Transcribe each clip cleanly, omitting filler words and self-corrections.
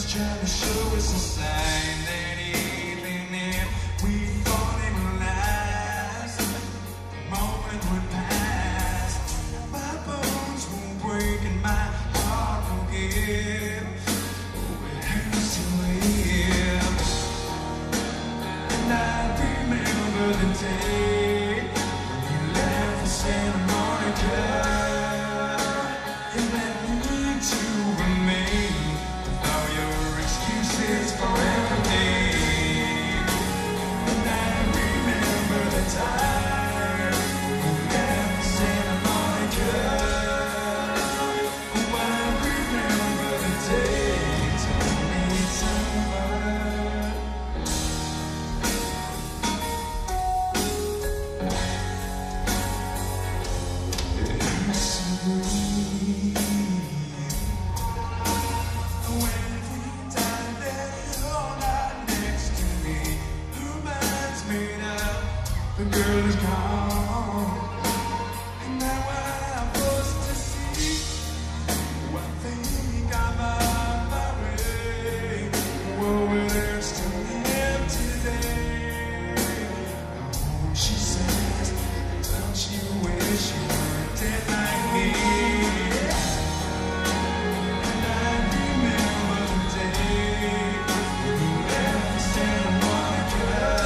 trying to show us a sign that even if we thought it would last, the moment would pass. My bones won't break and my heart won't give. Oh, it hurts to live. And I remember the day you left for Santa Monica. The girl is gone, and now I'm forced to see. I think I'm on my way. Oh, it hurts to live today. Oh, she says, don't you wish you were dead like me? And I remember the day you left for Santa Monica.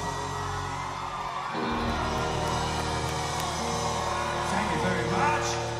Thank you very much.